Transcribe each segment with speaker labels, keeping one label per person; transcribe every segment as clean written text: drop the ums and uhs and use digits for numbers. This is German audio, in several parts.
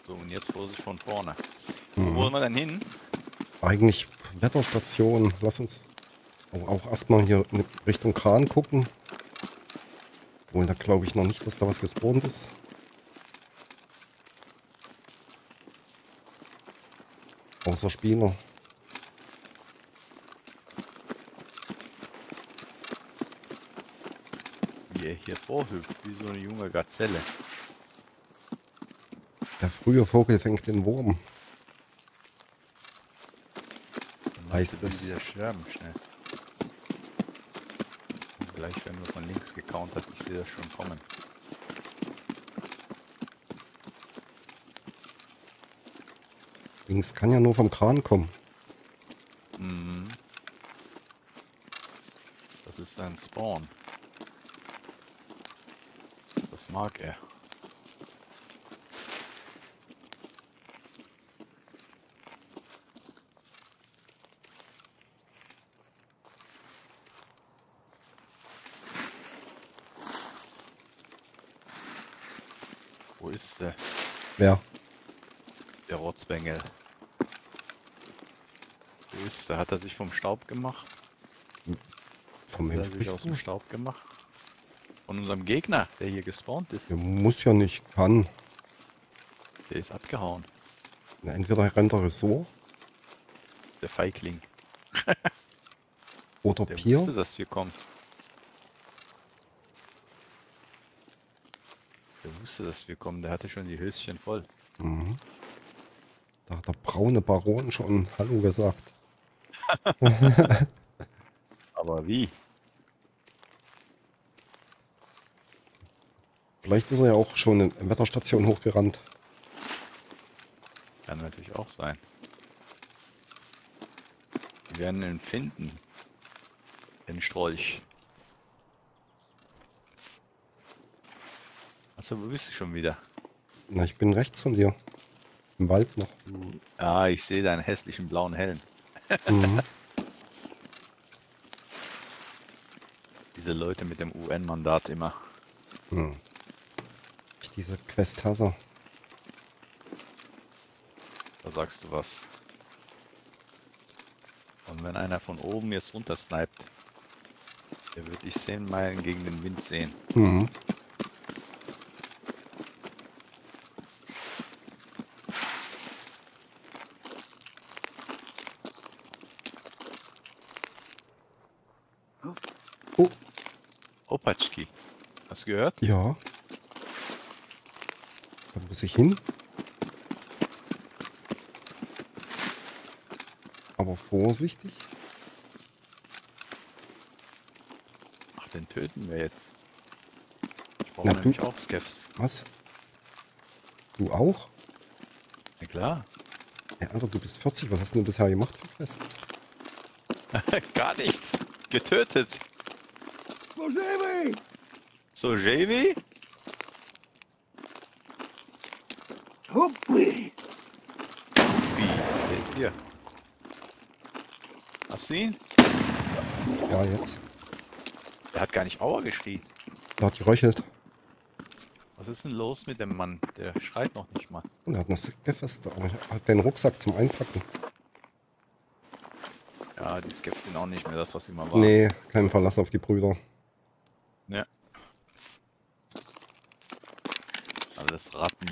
Speaker 1: So, und jetzt Vorsicht von vorne. Wo
Speaker 2: Mhm.
Speaker 1: wollen wir denn hin?
Speaker 2: Eigentlich Wetterstation. Lass uns auch erstmal hier in Richtung Kran gucken. Obwohl, da glaube ich noch nicht, dass da was gespawnt ist. Außer Spieler.
Speaker 1: Wie er hier vorhüpft, wie so eine junge Gazelle.
Speaker 2: Der frühe Vogel fängt den Wurm,
Speaker 1: Der
Speaker 2: heißt
Speaker 1: Matze will
Speaker 2: es.
Speaker 1: wieder sterben, schnell. Und gleich werden wir von links gecountert. Ich sehe das schon kommen.
Speaker 2: Links kann ja nur vom Kran kommen.
Speaker 1: Mhm. Das ist sein Spawn. Das mag er. Wo ist der?
Speaker 2: Wer?
Speaker 1: Der Rotzbengel. Wo ist der? Hat er sich vom Staub gemacht?
Speaker 2: Vom
Speaker 1: Hat er
Speaker 2: Mensch
Speaker 1: sich aus
Speaker 2: sprichst
Speaker 1: dem
Speaker 2: du?
Speaker 1: Staub gemacht? Von unserem Gegner, der hier gespawnt
Speaker 2: Ja,
Speaker 1: ist.
Speaker 2: muss ja nicht, kann.
Speaker 1: Der ist abgehauen.
Speaker 2: Na, entweder rennt er Ressort
Speaker 1: Der Feigling.
Speaker 2: oder
Speaker 1: Der
Speaker 2: Pier.
Speaker 1: wusste, dass wir kommen. Der wusste, dass wir kommen. Der hatte schon die Höschen voll.
Speaker 2: Mhm. Da hat der braune Baron schon Hallo gesagt.
Speaker 1: Aber wie?
Speaker 2: Vielleicht ist er ja auch schon in Wetterstation hochgerannt.
Speaker 1: Kann natürlich auch sein. Wir werden ihn finden. Den Strolch. Achso, wo bist du schon wieder?
Speaker 2: Na, ich bin rechts von dir. Im Wald noch.
Speaker 1: Ah, ich sehe deinen hässlichen blauen Helm.
Speaker 2: Mhm.
Speaker 1: Diese Leute mit dem UN-Mandat immer.
Speaker 2: Hm. Ich diese Quest hasse.
Speaker 1: Da sagst du was. Und wenn einer von oben jetzt runter sniped, der wird dich 10 Meilen gegen den Wind sehen.
Speaker 2: Mhm. Oh,
Speaker 1: Opatschki. Hast du gehört?
Speaker 2: ja. Da muss ich hin. Aber vorsichtig.
Speaker 1: Ach, den töten wir jetzt. Ich brauche
Speaker 2: Na du,
Speaker 1: nämlich auch Skeffs.
Speaker 2: was? Du auch?
Speaker 1: Na klar.
Speaker 2: Ja, Alter, du bist 40. Was hast du denn bisher gemacht für Quests?
Speaker 1: Gar nichts. Getötet.
Speaker 3: Możemy!
Speaker 1: So, JV?
Speaker 3: Huppi!
Speaker 1: Wie? Der ist hier. Hast du ihn?
Speaker 2: Ja, jetzt.
Speaker 1: Der hat gar nicht Aua geschrien.
Speaker 2: Da hat geröchelt.
Speaker 1: Was ist denn los mit dem Mann? Der schreit noch nicht mal.
Speaker 2: Und er hat eine Gefeste. Aber er hat keinen Rucksack zum Einpacken.
Speaker 1: Ja, die Skeffs sind auch nicht mehr das, was sie mal waren.
Speaker 2: Nee, kein Verlass auf die Brüder.
Speaker 1: Ja. Alles Ratten.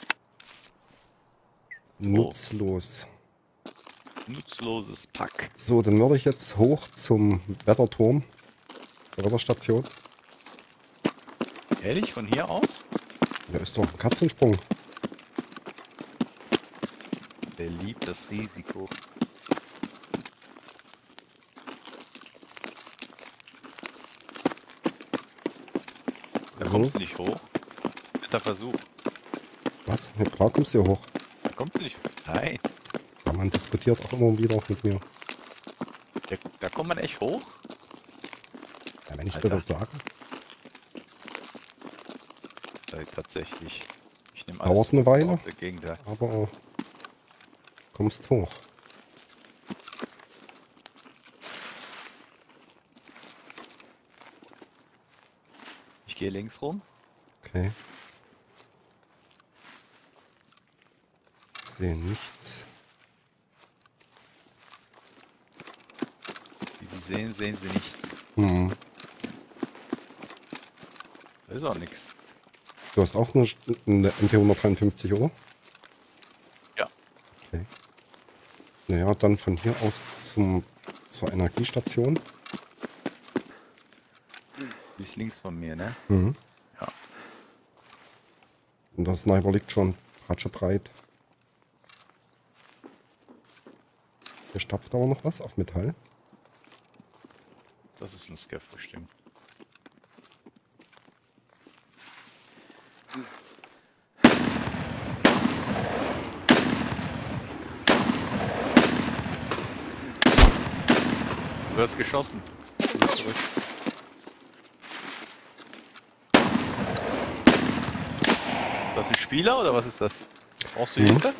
Speaker 2: Nutzlos.
Speaker 1: Nutzloses Pack.
Speaker 2: So, dann würde ich jetzt hoch zum Wetterturm. Zur Wetterstation.
Speaker 1: Ehrlich, von hier aus?
Speaker 2: Da ist doch ein Katzensprung.
Speaker 1: Der liebt das Risiko. Da
Speaker 2: So.
Speaker 1: kommst du nicht hoch. Netter Versuch.
Speaker 2: Was? Ja, klar kommst du hier hoch.
Speaker 1: Da kommst du nicht. Nein.
Speaker 2: Ja, man diskutiert auch immer wieder mit mir.
Speaker 1: Da kommt man echt hoch.
Speaker 2: Ja, wenn ich dir
Speaker 1: Alter.
Speaker 2: das sage,
Speaker 1: Tatsächlich. Ich nehme
Speaker 2: Dauert eine Weile.
Speaker 1: auf der Gegend da.
Speaker 2: aber kommst hoch.
Speaker 1: Ich gehe links rum.
Speaker 2: Okay. sehe nichts.
Speaker 1: Wie Sie sehen, sehen Sie nichts.
Speaker 2: Hm.
Speaker 1: Da ist auch nichts.
Speaker 2: Du hast auch eine MP153, oder?
Speaker 1: Ja.
Speaker 2: Okay. Naja, dann von hier aus zur Energiestation.
Speaker 1: Die ist links von mir, ne?
Speaker 2: Mhm.
Speaker 1: Ja.
Speaker 2: Und der Sniper liegt schon breit. Hier stapft aber noch was auf Metall.
Speaker 1: Das ist ein Scav bestimmt. Du hast geschossen. Geh zurück. Ist das ein Spieler oder was ist das? Brauchst du
Speaker 2: Mhm.
Speaker 1: Hilfe?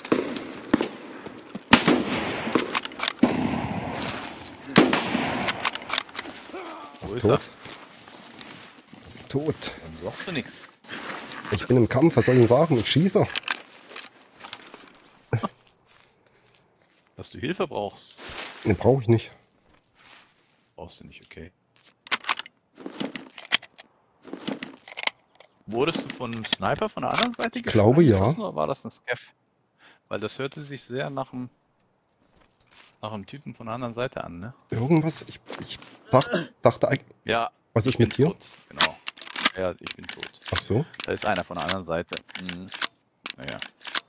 Speaker 2: Das
Speaker 1: Wo
Speaker 2: ist
Speaker 1: ist er?
Speaker 2: tot. Das ist tot.
Speaker 1: Dann sagst du nichts.
Speaker 2: Ich bin im Kampf, was soll ich denn sagen? Ich schieße.
Speaker 1: Dass du Hilfe brauchst.
Speaker 2: Ne, brauche ich nicht.
Speaker 1: Brauchst du nicht, okay. Wurdest du von einem Sniper von der anderen Seite
Speaker 2: Glaube ja.
Speaker 1: geschossen oder war das ein Scav? Weil das hörte sich sehr nach einem Typen von der anderen Seite an, ne?
Speaker 2: Irgendwas, ich dachte eigentlich.
Speaker 1: Ja,
Speaker 2: Was ist
Speaker 1: ich bin
Speaker 2: mit dir?
Speaker 1: tot, genau. Ja, ich bin tot.
Speaker 2: Ach so.
Speaker 1: Da ist einer von der anderen Seite. Mhm. Naja.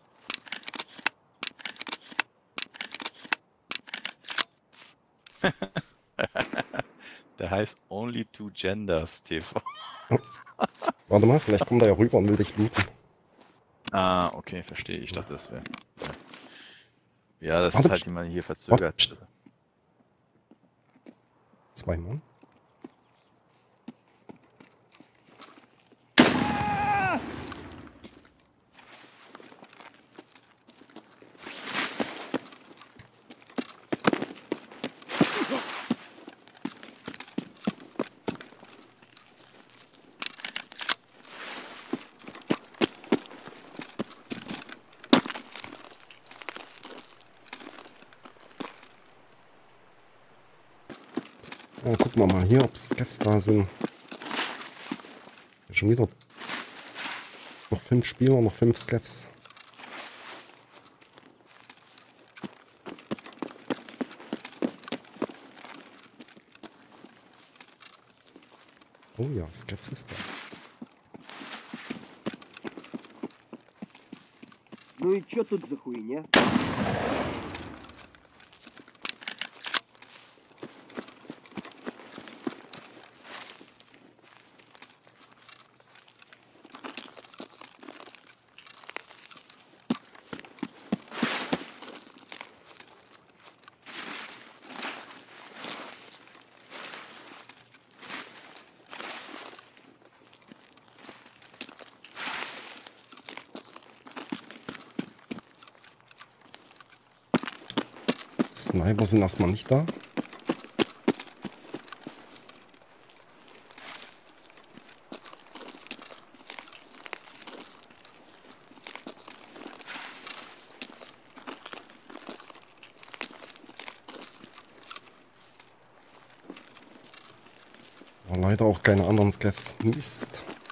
Speaker 1: Der heißt Only Two Genders TV.
Speaker 2: Warte mal, vielleicht kommt er ja rüber und will dich looten.
Speaker 1: Ah, okay, verstehe. Ich dachte, das wäre. Ja, das
Speaker 2: Warte,
Speaker 1: ist halt jemand hier verzögert.
Speaker 2: pst. 2 Mann. Ja, gucken wir mal hier, ob Scavs da sind. Schon wieder noch 5 Spieler, noch 5 Scavs. Oh ja, Scavs ist da.
Speaker 3: Ну и чё тут за хуйня?
Speaker 2: Sniper sind erstmal nicht da. Aber leider auch keine anderen Scavs. Mist.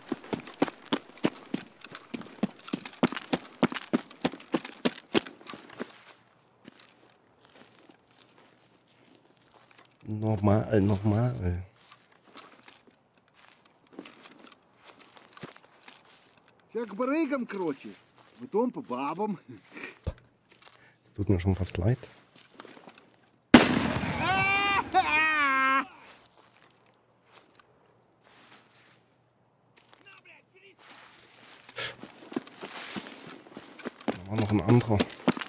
Speaker 2: Normal.
Speaker 3: Все к барыгам, короче. Потом по бабам.
Speaker 2: Es tut mir schon fast leid. Da war noch ein anderer.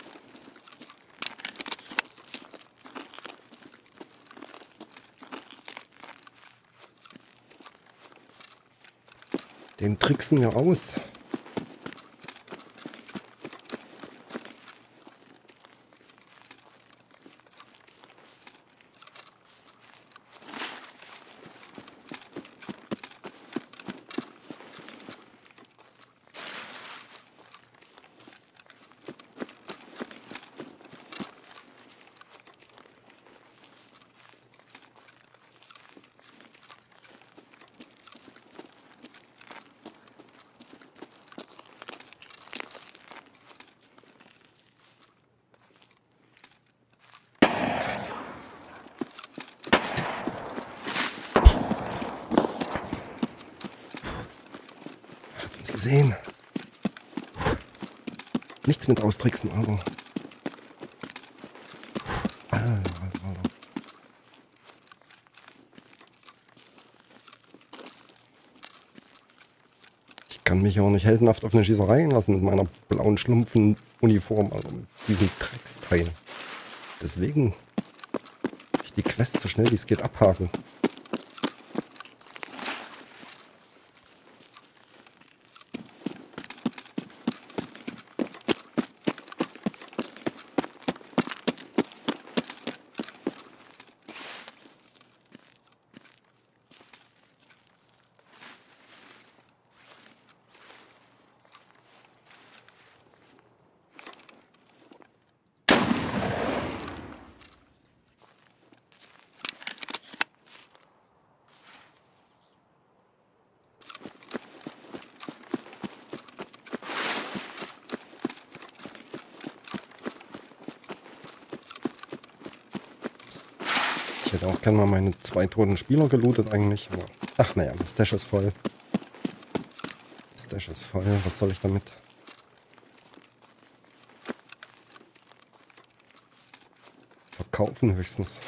Speaker 2: Den tricksen wir aus. gesehen. Nichts mit austricksen, Alter. Alter. Ich kann mich auch nicht heldenhaft auf eine Schießerei einlassen mit meiner blauen Schlumpfen-Uniform, Alter. Mit diesem Drecksteil. Deswegen will ich die Quest so schnell wie es geht abhaken. Ich hätte auch gerne mal meine 2 toten Spieler gelootet eigentlich. Aber ach naja, das Stash ist voll. Das Stash ist voll. Was soll ich damit? Verkaufen höchstens.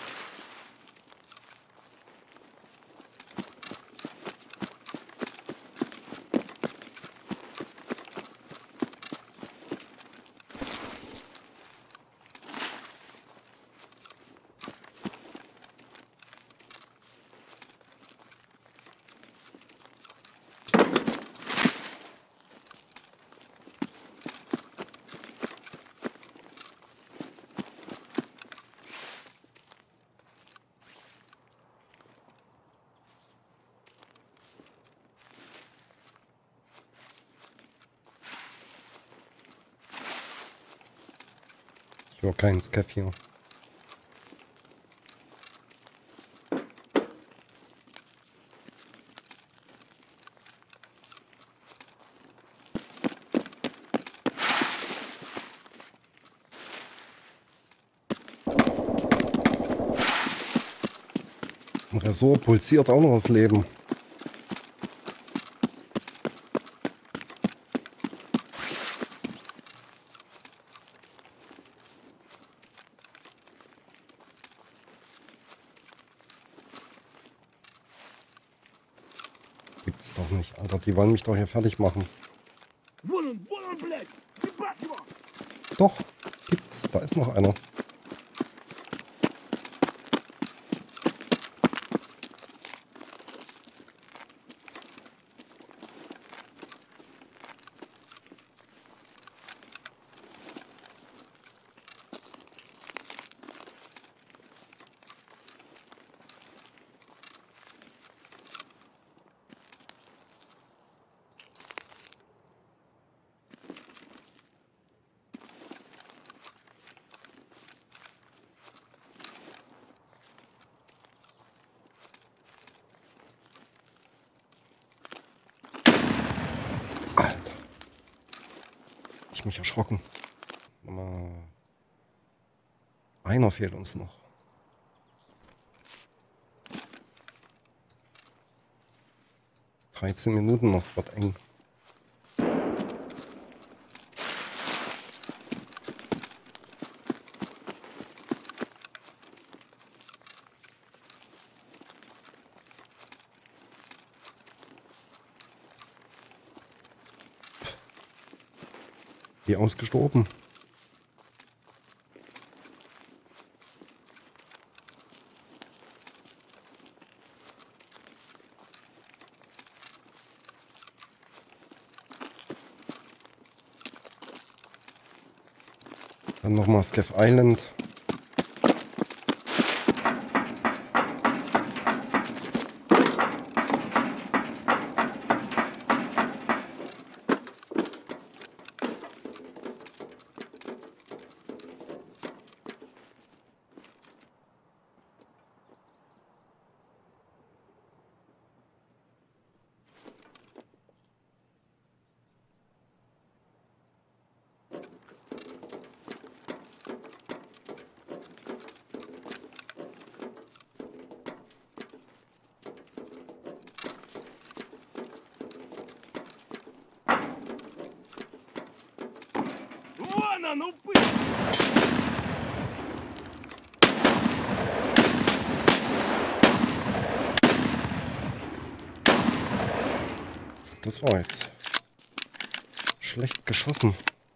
Speaker 2: Ich höre keinen Scaff hier. Im Ressort pulsiert auch noch das Leben. Gibt es doch nicht, Alter. Die wollen mich doch hier fertig machen.
Speaker 3: Вон он, блядь! Ебать его!
Speaker 2: Doch, gibt's. Da ist noch einer. Alter. Ich mich erschrocken. Einer fehlt uns noch. ...13 Minuten noch, wird eng. Wie ausgestorben. Dann nochmal Scaff Island. Das war jetzt schlecht geschossen.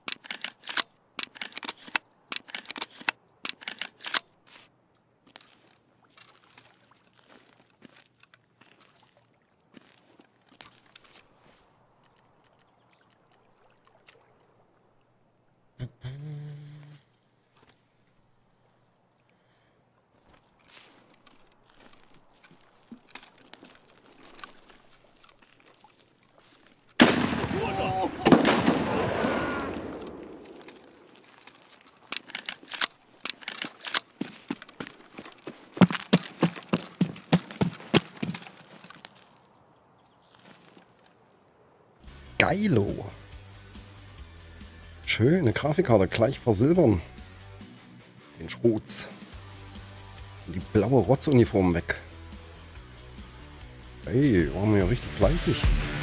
Speaker 2: Geilo. Schöne Grafikkarte, gleich versilbern. Den Schrotz. Und die blaue Rotzuniform weg. Ey, waren wir ja richtig fleißig.